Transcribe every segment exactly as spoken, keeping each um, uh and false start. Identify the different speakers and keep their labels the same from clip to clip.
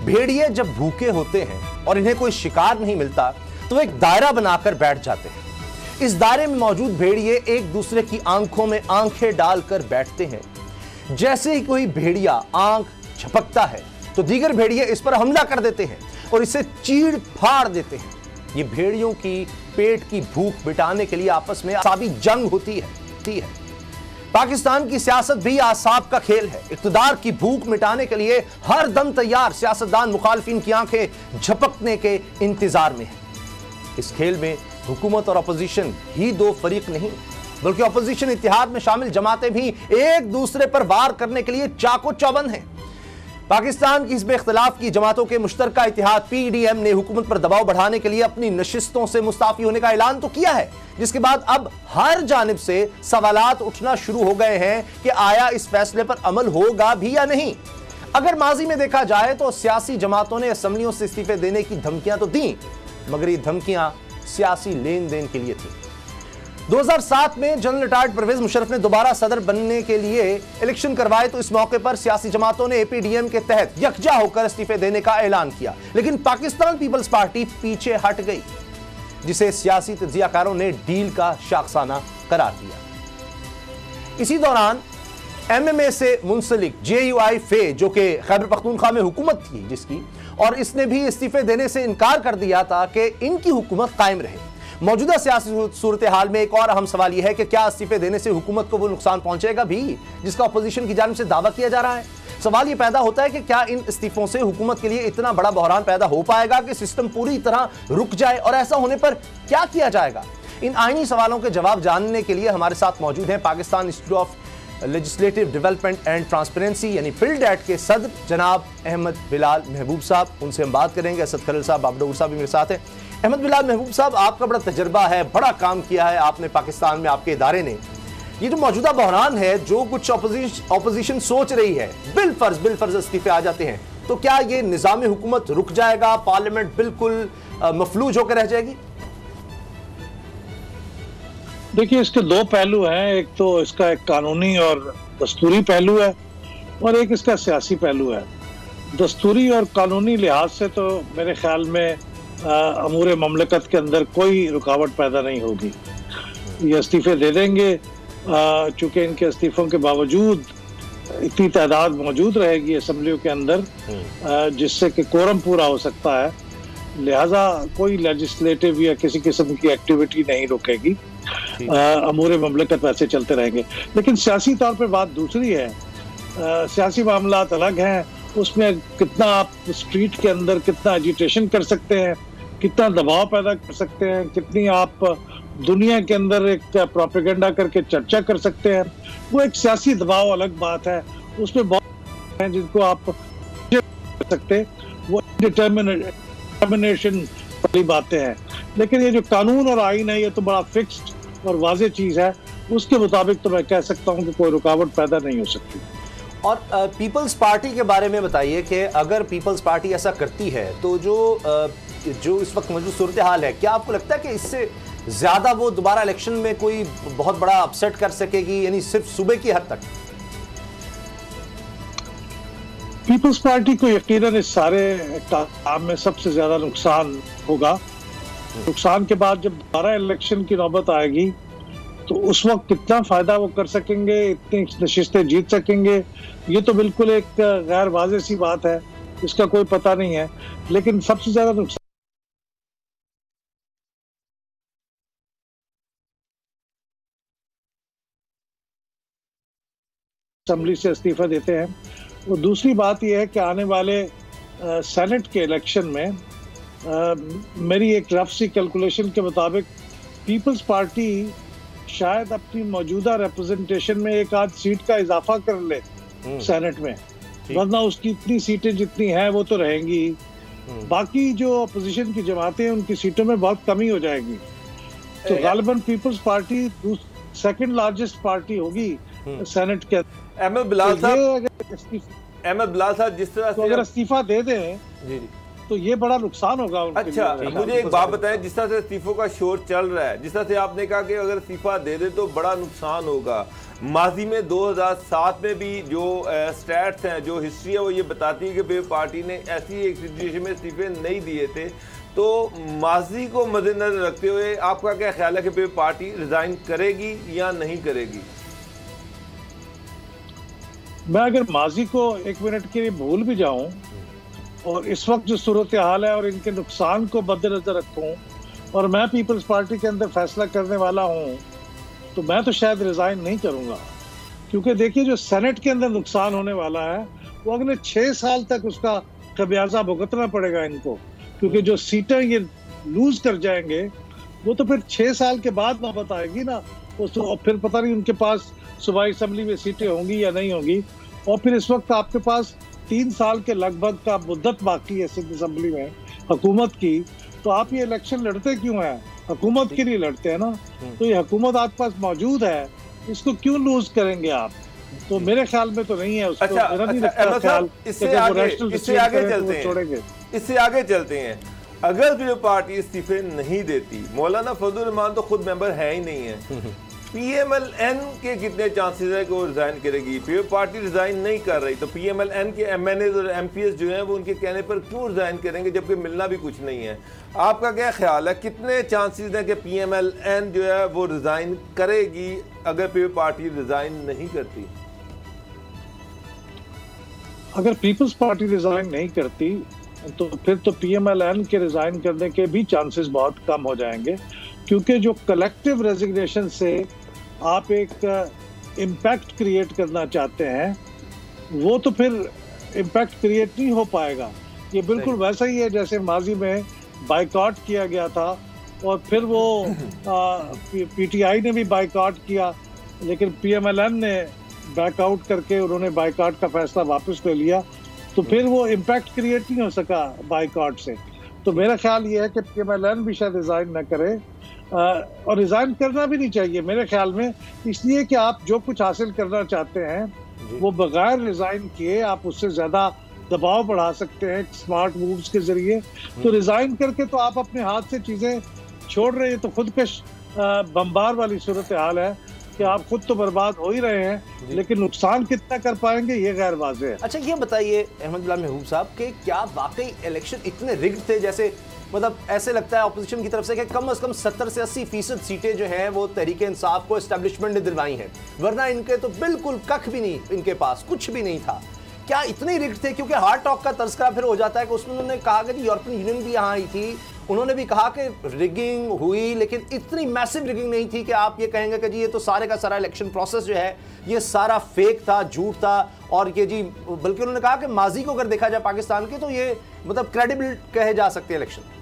Speaker 1: भेड़िए जब भूखे होते हैं और इन्हें कोई शिकार नहीं मिलता तो वो एक दायरा बनाकर बैठ जाते हैं। इस दायरे में मौजूद भेड़िए एक दूसरे की आंखों में आंखें डालकर बैठते हैं। जैसे ही कोई भेड़िया आंख झपकता है तो दीगर भेड़िए इस पर हमला कर देते हैं और इसे चीड़ फाड़ देते हैं। ये भेड़ियों की पेट की भूख मिटाने के लिए आपस में आसाबी जंग होती है, होती है। पाकिस्तान की सियासत भी आसाब का खेल है। इक़्तिदार की भूख मिटाने के लिए हर दम तैयार सियासतदान मुखालिफिन की आंखें झपकने के इंतजार में है। इस खेल में हुकूमत और अपोजिशन ही दो फरीक नहीं, बल्कि अपोजिशन इत्तेहाद में शामिल जमातें भी एक दूसरे पर वार करने के लिए चाको चौबंद हैं। पाकिस्तान की हिज़्ब इख्तिलाफ की जमातों के मुश्तरका इत्तेहाद पी डी एम ने हुकूमत पर दबाव बढ़ाने के लिए अपनी नशिस्तों से मुस्ताफी होने का ऐलान तो किया है, जिसके बाद अब हर जानिब से सवालात उठना शुरू हो गए हैं कि आया इस फैसले पर अमल होगा भी या नहीं। अगर माजी में देखा जाए तो सियासी जमातों ने असम्बलियों से इस्तीफे देने की धमकियां तो दी, मगर ये धमकियां सियासी लेन देन के लिए थी। दो हज़ार सात में जनरल रिटायर्ड परवेज मुशर्रफ ने दोबारा सदर बनने के लिए इलेक्शन करवाए तो इस मौके पर सियासी जमातों ने ए पी डी एम के तहत यकजा होकर इस्तीफे देने का ऐलान किया, लेकिन पाकिस्तान पीपल्स पार्टी पीछे हट गई, जिसे सियासी तज्जियाकारों ने डील का शाखसाना करार दिया। इसी दौरान एम एम ए से मुंसलिक जे यू आई फे, जो कि खैबर पख्तूनख्वा में हुकूमत थी जिसकी, और इसने भी इस्तीफे देने से इनकार कर दिया था कि इनकी हुकूमत कायम रहे। मौजूदा सियासी सूरत हाल में एक और अहम सवाल यह है कि क्या इस्तीफे देने से हुकूमत को वो नुकसान पहुंचेगा भी जिसका अपोजिशन की जानिब से दावा किया जा रहा है। सवाल यह पैदा होता है कि क्या इन इस्तीफों से हुकूमत के लिए इतना बड़ा बहरान पैदा हो पाएगा कि सिस्टम पूरी तरह रुक जाए, और ऐसा होने पर क्या किया जाएगा। इन आईनी सवालों के जवाब जानने के लिए हमारे साथ मौजूद हैं Pakistan institute of legislative development and transparency यानी फिल्डैट के सदर जनाब अहमद बिलाल महबूब साहब। उनसे हम बात करेंगे। असद खलील साहब, बाबडूर साहब भी मेरे साथ हैं। अहमद बिलाल महबूब साहब, आपका बड़ा तजर्बा है, बड़ा काम किया है आपने पाकिस्तान में, आपके इदारे ने। ये जो मौजूदा बहरान है, जो कुछ ऑपोजिशन ऑपोजिशन सोच रही है, बिल फर्ज बिल फर्ज इस्तीफे आ जाते हैं, तो क्या ये निज़ाम हुकूमत रुक जाएगा, पार्लियामेंट बिल्कुल मफलूज होकर रह जाएगी?
Speaker 2: देखिए, इसके दो पहलू हैं। एक तो इसका एक कानूनी और दस्तूरी पहलू है और एक इसका सियासी पहलू है। दस्तूरी और कानूनी लिहाज से तो मेरे ख्याल में अमूर ममलकत के अंदर कोई रुकावट पैदा नहीं होगी। ये इस्तीफे दे देंगे, चूँकि इनके इस्तीफों के बावजूद इतनी तादाद मौजूद रहेगी असम्बलियों के अंदर जिससे कि कोरम पूरा हो सकता है, लिहाजा कोई लेजिस्लेटिव या किसी किस्म की एक्टिविटी नहीं रुकेगी। अमूर ममलकत वैसे चलते रहेंगे। लेकिन सियासी तौर पे बात दूसरी है। आ, सियासी मामलात अलग हैं, उसमें कितना आप स्ट्रीट के अंदर कितना एजिटेशन कर सकते हैं, कितना दबाव पैदा कर सकते हैं, कितनी आप दुनिया के अंदर एक प्रोपेगेंडा करके चर्चा कर सकते हैं, वो एक सियासी दबाव अलग बात है। उसमें बहुत हैं जिनको आप कर सकते, वो डिटर्मिनेशन वाली बातें हैं। लेकिन ये जो कानून और आईन है, ये तो बड़ा फिक्स्ड और वाज़ेह चीज़ है। उसके मुताबिक तो मैं कह सकता हूँ कि कोई रुकावट पैदा नहीं हो सकती।
Speaker 1: और पीपल्स पार्टी के बारे में बताइए कि अगर पीपल्स पार्टी ऐसा करती है तो जो आ, जो इस वक्त मौजूद सूरत हाल है, क्या आपको लगता है कि इससे ज़्यादा वो दोबारा इलेक्शन में कोई बहुत बड़ा अपसेट कर सकेगी, यानी सिर्फ सूबे की हद तक?
Speaker 2: पीपल्स पार्टी को यकीनन इस सारे काम में सबसे ज़्यादा नुकसान होगा। नुकसान के बाद जब दोबारा इलेक्शन की नौबत आएगी तो उस वक्त कितना फायदा वो कर सकेंगे, इतनी नशिस्तें जीत सकेंगे, ये तो बिल्कुल एक गैर वाज़ेह सी बात है, इसका कोई पता नहीं है। लेकिन सबसे ज्यादा नुकसान असेंबली से इस्तीफा देते हैं। और दूसरी बात यह है कि आने वाले सेनेट के इलेक्शन में आ, मेरी एक रफ सी कैलकुलेशन के मुताबिक पीपल्स पार्टी शायद अपनी मौजूदा रिप्रेजेंटेशन में एक आध सीट का इजाफा कर ले सेनेट में, वरना उसकी इतनी सीटें जितनी हैं वो तो रहेंगी। बाकी जो अपोजिशन की जमातें हैं उनकी सीटों में बहुत कमी हो जाएगी। तो गालिबन Peoples Party second largest party होगी सेनेट के।
Speaker 3: अहमद बिलाल साहब, अहमद बिलाल साहब जिस तरह
Speaker 2: से अगर इस्तीफा दे दें
Speaker 3: जी जी
Speaker 2: तो ये बड़ा नुकसान होगा उनके
Speaker 3: अच्छा,
Speaker 2: लिए।
Speaker 3: मुझे एक बात बताएं, जिस तरह से इस्तीफों का शोर चल रहा है, जिस तरह से आपने कहा कि अगर इस्तीफा दे दे तो बड़ा नुकसान होगा, माजी में दो हज़ार सात में भी जो स्टैट्स हैं, जो हिस्ट्री है, वो ये बताती है कि पीपल्स पार्टी ने ऐसी एक सिचुएशन में इस्तीफे नहीं दिए थे। तो माजी को मद्देनजर रखते हुए आपका क्या ख्याल है कि पीपल्स पार्टी रिजाइन करेगी या नहीं करेगी?
Speaker 2: मैं अगर माजी को एक मिनट के लिए भूल भी जाऊं और इस वक्त जो सूरत हाल है और इनके नुकसान को मद्देनजर रखूं और मैं पीपल्स पार्टी के अंदर फैसला करने वाला हूं, तो मैं तो शायद रिजाइन नहीं करूंगा। क्योंकि देखिए, जो सेनेट के अंदर नुकसान होने वाला है वो अगले छह साल तक उसका खमियाजा भुगतना पड़ेगा इनको, क्योंकि जो सीटें ये लूज कर जाएंगे वो तो फिर छह साल के बाद नौबत आएगी ना। तो फिर पता नहीं उनके पास सूबाई असम्बली में सीटें होंगी या नहीं होंगी। और फिर इस वक्त आपके पास तीन साल के लगभग का मुद्दत बाकी है सिंध असम्बली में हुकूमत की, तो आप ये इलेक्शन लड़ते क्यों हैं? हुकूमत के लिए लड़ते हैं ना। तो ये हुकूमत आपके पास मौजूद है, इसको क्यों लूज करेंगे आप? तो मेरे ख्याल में तो नहीं है उसको।
Speaker 3: अच्छा,
Speaker 2: मेरा नहीं
Speaker 3: अच्छा,
Speaker 2: लगता ख्याल
Speaker 3: इससे आगे इससे आगे चलते हैं
Speaker 2: छोड़ेंगे
Speaker 3: इससे आगे चलते हैं अगर पीपल्स पार्टी इस्तीफे नहीं देती, मौलाना फजलुर रहमान तो खुद मेंबर है ही नहीं है, पीएमएलएन के कितने चांसेस है कि वो रिजाइन करेगी? पीपल्स पार्टी रिजाइन नहीं कर रही, तो पीएमएलएन के एमएनएज और एमपीएस जो हैं वो उनके कहने पर क्यों रिजाइन करेंगे जबकि मिलना भी कुछ नहीं है? आपका क्या ख्याल है, कितने चांसेस हैं कि पीएमएलएन जो है वो रिजाइन करेगी अगर पीपल्स पार्टी रिजाइन नहीं करती?
Speaker 2: अगर पीपल्स पार्टी रिजाइन नहीं करती तो फिर तो पीएमएलएन के रिजाइन करने के भी चांसेस बहुत कम हो जाएंगे, क्योंकि जो कलेक्टिव रेजिग्नेशन से आप एक इम्पैक्ट क्रिएट करना चाहते हैं वो तो फिर इम्पैक्ट क्रिएट नहीं हो पाएगा। ये बिल्कुल वैसा ही है जैसे माजी में बाइकआउट किया गया था और फिर वो पीटीआई ने भी बाइकआउट किया, लेकिन पीएमएलएन ने बैकआउट करके उन्होंने बाइकआउट का फैसला वापस ले लिया, तो फिर वो इम्पैक्ट क्रिएट नहीं हो सका बाइकआउट से। तो मेरा ख्याल ये है कि पीएमएलएन भी शायद रिजाइन न करे, और रिजाइन करना भी नहीं चाहिए मेरे ख्याल में, इसलिए कि आप जो कुछ हासिल करना चाहते हैं वो बगैर रिजाइन किए आप उससे ज्यादा दबाव बढ़ा सकते हैं स्मार्ट मूव्स के जरिए। तो रिजाइन करके तो आप अपने हाथ से चीजें छोड़ रहे हैं, तो खुदकश बम्बार वाली सूरत हाल है कि आप खुद तो बर्बाद हो ही रहे हैं, लेकिन नुकसान कितना कर पाएंगे ये गैर वाज़ेह है।
Speaker 1: अच्छा, ये बताइए अहमद बिलाल महबूब साहब कि क्या वाकई इलेक्शन इतने रिग्ड थे, जैसे मतलब ऐसे लगता है ऑपोजिशन की तरफ से कि कम से कम सत्तर से अस्सी फीसद सीटें जो हैं वो तहरीक इंसाफ को एस्टेब्लिशमेंट ने दिलवाई हैं, वरना इनके तो बिल्कुल कख भी नहीं, इनके पास कुछ भी नहीं था। क्या इतने रिग्ड थे? क्योंकि हार्ड टॉक का तस्करा फिर हो जाता है कि उसमें उन्होंने कहा कि यूरोपियन यूनियन भी यहाँ आई थी, उन्होंने भी कहा कि रिगिंग हुई, लेकिन इतनी मैसिव रिगिंग नहीं थी कि आप ये कहेंगे कि जी ये तो सारे का सारा इलेक्शन प्रोसेस जो है ये सारा फेक था, झूठ था, और ये जी बल्कि उन्होंने कहा कि माजी को अगर देखा जाए पाकिस्तान के तो ये मतलब क्रेडिबल कहे जा सकते हैं इलेक्शन।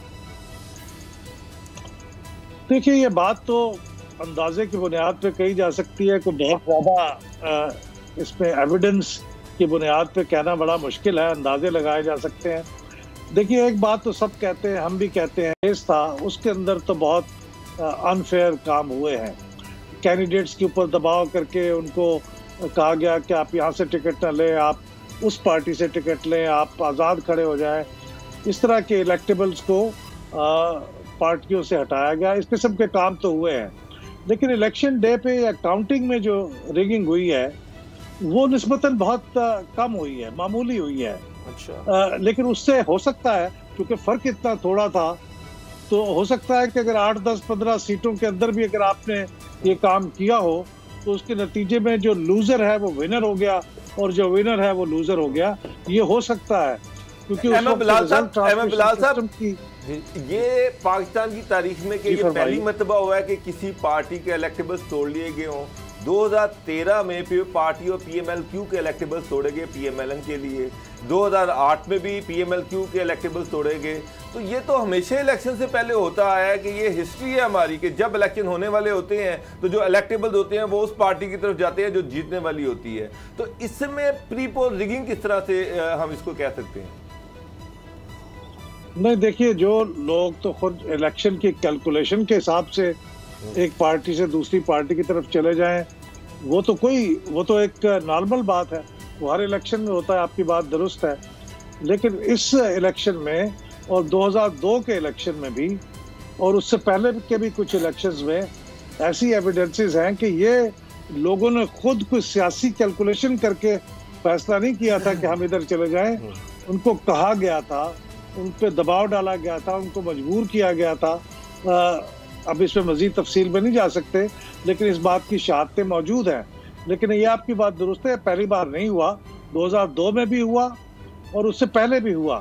Speaker 2: देखिए, ये बात तो अंदाजे की बुनियाद पे कही जा सकती है, कोई बहुत ज़्यादा इसमें एविडेंस की बुनियाद पे कहना बड़ा मुश्किल है, अंदाजे लगाए जा सकते हैं। देखिए, एक बात तो सब कहते हैं, हम भी कहते हैं, केस था उसके अंदर तो बहुत अनफेयर काम हुए हैं। कैंडिडेट्स के ऊपर दबाव करके उनको कहा गया कि आप यहाँ से टिकट न लें, आप उस पार्टी से टिकट लें, आप आज़ाद खड़े हो जाएं। इस तरह के इलेक्टेबल्स को आ, पार्टियों से हटाया गया। इस किस्म के काम तो हुए हैं, लेकिन इलेक्शन डे पे या काउंटिंग में जो रिगिंग हुई है वो निस्बतन बहुत कम हुई है, मामूली हुई है।
Speaker 1: अच्छा।
Speaker 2: आ, लेकिन उससे हो सकता है, क्योंकि फर्क इतना थोड़ा था, तो हो सकता है कि अगर आठ दस पंद्रह सीटों के अंदर भी अगर आपने ये काम किया हो तो उसके नतीजे में जो लूजर है वो विनर हो गया और जो विनर है वो लूजर हो गया। ये हो सकता है, क्योंकि
Speaker 3: ये पाकिस्तान की तारीख में कि ये पहली मरतबा हुआ है कि किसी पार्टी के इलेक्टेबल्स तोड़ लिए गए हों। दो हज़ार तेरह में पीपल्स पार्टी और पीएमएलक्यू के इलेक्टेबल्स तोड़े गए पीएमएलएन के लिए, दो हज़ार आठ में भी पीएमएलक्यू के इलेक्टेबल्स तोड़े गए। तो ये तो हमेशा इलेक्शन से पहले होता आया है कि ये हिस्ट्री है हमारी कि जब इलेक्शन होने वाले होते हैं तो जो इलेक्टेबल्स होते हैं वो उस पार्टी की तरफ जाते हैं जो जीतने वाली होती है। तो इसमें प्री पोल रिगिंग किस तरह से हम इसको कह सकते हैं?
Speaker 2: नहीं, देखिए, जो लोग तो खुद इलेक्शन की कैलकुलेशन के हिसाब से एक पार्टी से दूसरी पार्टी की तरफ चले जाएं, वो तो कोई वो तो एक नॉर्मल बात है, वो हर इलेक्शन में होता है, आपकी बात दुरुस्त है। लेकिन इस इलेक्शन में और दो हज़ार दो के इलेक्शन में भी और उससे पहले के भी कुछ इलेक्शंस में ऐसी एविडेंसेस हैं कि ये लोगों ने खुद कुछ सियासी कैलकुलेशन करके फैसला नहीं किया था कि हम इधर चले जाएं। उनको कहा गया था, उन पे दबाव डाला गया था, उनको मजबूर किया गया था। आ, अब इसमें मजीद तफसील में नहीं जा सकते, लेकिन इस बात की शहादतें मौजूद हैं। लेकिन ये आपकी बात दुरुस्त है, पहली बार नहीं हुआ, दो हज़ार दो में भी हुआ और उससे पहले भी हुआ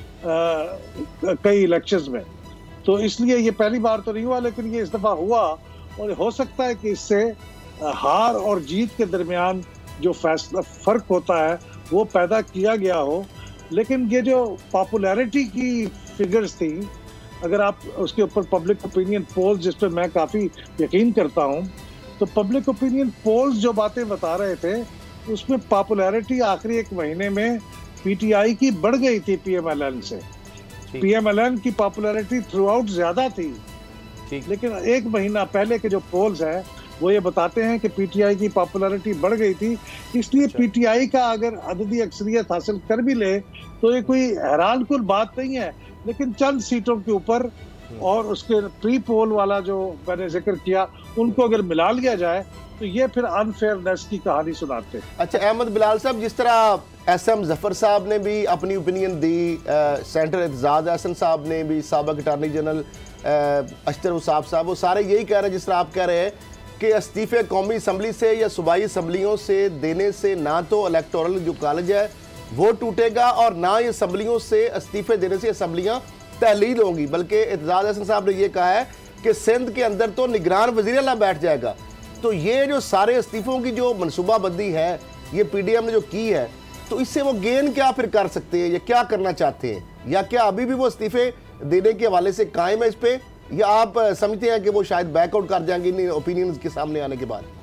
Speaker 2: आ, कई इलेक्शंस में। तो इसलिए ये पहली बार तो नहीं हुआ, लेकिन ये इस दफ़ा हुआ और हो सकता है कि इससे हार और जीत के दरमियान जो फैसला फ़र्क होता है वो पैदा किया गया हो। लेकिन ये जो पॉपुलैरिटी की फिगर्स थी, अगर आप उसके ऊपर पब्लिक ओपिनियन पोल्स, जिस पर मैं काफ़ी यकीन करता हूँ, तो पब्लिक ओपिनियन पोल्स जो बातें बता रहे थे उसमें पॉपुलैरिटी आखिरी एक महीने में पीटीआई की बढ़ गई थी पीएमएलएन से। पीएमएलएन की पॉपुलैरिटी थ्रू आउट ज़्यादा थी, लेकिन एक महीना पहले के जो पोल्स हैं वो ये बताते हैं कि पीटीआई की पॉपुलैरिटी बढ़ गई थी। इसलिए पीटीआई का अगर अददी अक्सरियत हासिल कर भी ले तो ये कोई हैरान कुल बात नहीं है, लेकिन चंद सीटों के ऊपर और उसके प्री पोल वाला जो मैंने जिक्र किया उनको अगर मिला लिया जाए तो ये फिर अनफेयरनेस की कहानी सुनाते हैं।
Speaker 4: अच्छा अहमद बिलाल साहब, जिस तरह एस एम जफर साहब ने भी अपनी ओपिनियन दी, सेंटर एतजाज हसन साहब ने भी, साबिक अटारनी जनरल अशतर उसाफ साहब, वो सारे यही कह रहे हैं जिस तरह आप कह रहे हैं कि इस्तीफे कौमी असम्बली से या सूबाई असम्बलियों से देने से ना तो इलेक्टोरल जो कॉलेज है वो टूटेगा और ना ही असम्बलियों से इस्तीफे देने से असम्बलियाँ तहलील होंगी, बल्कि एतजाज हसन साहब ने यह कहा है कि सिंध के अंदर तो निगरान वज़ीर आला बैठ जाएगा। तो ये जो सारे इस्तीफों की जो मनसूबाबंदी है ये पीडीएम ने जो की है, तो इससे वो गेन क्या फिर कर सकते हैं या क्या करना चाहते हैं, या क्या अभी भी वो इस्तीफे देने के हवाले से कायम है इस पे, या आप समझते हैं कि वो शायद बैकआउट कर जाएंगे इन ओपिनियंस के सामने आने के बाद?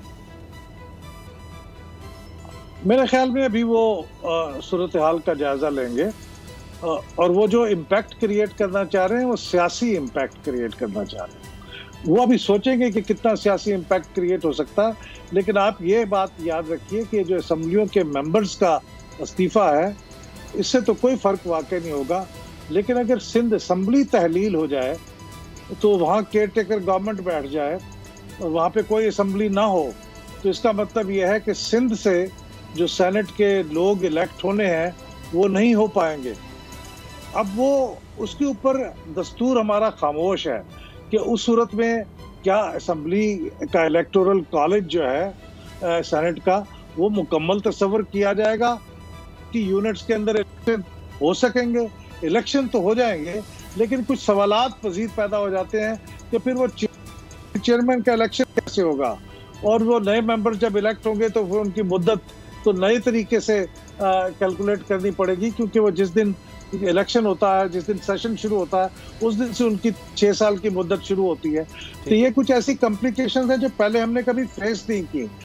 Speaker 2: मेरे ख्याल में अभी वो सूरत हाल का जायजा लेंगे आ, और वो जो इम्पैक्ट क्रिएट करना चाह रहे हैं वो सियासी इम्पैक्ट क्रिएट करना चाह रहे हैं। वो अभी सोचेंगे कि कितना सियासी इम्पैक्ट क्रिएट हो सकता है। लेकिन आप ये बात याद रखिए कि जो असम्बलियों के मेंबर्स का इस्तीफा है इससे तो कोई फ़र्क वाकई नहीं होगा। लेकिन अगर सिंध असम्बली तहलील हो जाए तो वहाँ केयर टेकर गवर्नमेंट बैठ जाए और वहाँ पे कोई असम्बली ना हो, तो इसका मतलब यह है कि सिंध से जो सेनेट के लोग इलेक्ट होने हैं वो नहीं हो पाएंगे। अब वो उसके ऊपर दस्तूर हमारा खामोश है कि उस सूरत में क्या असम्बली का इलेक्टोरल कॉलेज जो है सेनेट का वो मुकम्मल तस्वर किया जाएगा कि यूनिट्स के अंदर इलेक्शन हो सकेंगे। इलेक्शन तो हो जाएंगे, लेकिन कुछ सवालात मजीद पैदा हो जाते हैं कि फिर वो चेयरमैन का इलेक्शन कैसे होगा और वो नए मेंबर जब इलेक्ट होंगे तो फिर उनकी मुद्दत तो नए तरीके से कैलकुलेट करनी पड़ेगी, क्योंकि वो जिस दिन इलेक्शन होता है, जिस दिन सेशन शुरू होता है, उस दिन से उनकी छः साल की मुद्दत शुरू होती है। तो ये कुछ ऐसी कॉम्प्लिकेशंस हैं जो पहले हमने कभी फेस नहीं की।